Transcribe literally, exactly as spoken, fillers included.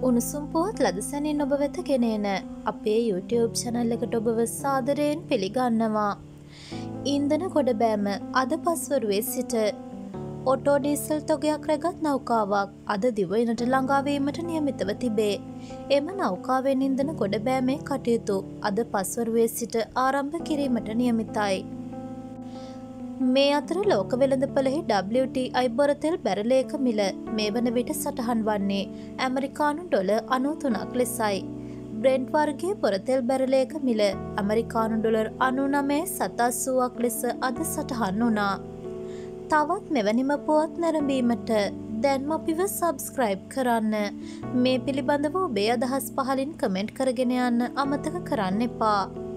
උණුසුම් පුවත් ලදසැනින් ඔබ වෙත ගෙනේන අපේ YouTube channel එකට ඔබව සාදරයෙන් පිළිගන්නවා. ඉන්ධන ගොඩබෑම අද පස්වරුවේ සිට ඔටෝ ඩීසල් තොගයක් රැගත් නෞකාවක් අද දිවයිනට ළඟාවීමට නියමිතව තිබේ. එම නෞකාවෙන් ඉන්ධන ගොඩබෑමේ කටයුතු අද පස්වරුවේ සිට ආරම්භ කිරීමට නියමිතයි. මේ අතර ලෝක වෙළඳපොළෙහි ඩබ්ලිව් ටී ආයි බොරතෙල් බැරලයක මිල මේ වන විට සටහන් වන්නේ ඇමරිකානු ඩොලර් අනූ තුනක් ලෙසයි. බ්‍රෙන්ට් වර්ගයේ බොරතෙල් බැරලයක මිල ඇමරිකානු ඩොලර් අනූ නවය සත අසූවක් ලෙස අද සටහන් වුණා. තවත් මෙවැනිම පුවත් නැරඹීමට දැන්ම අපිව සබ්ස්ක්‍රයිබ් කරන්න. මේ පිළිබඳව ඔබේ අදහස් පහලින් කමෙන්ට් කරගෙන යන්න අමතක කරන්න එපා.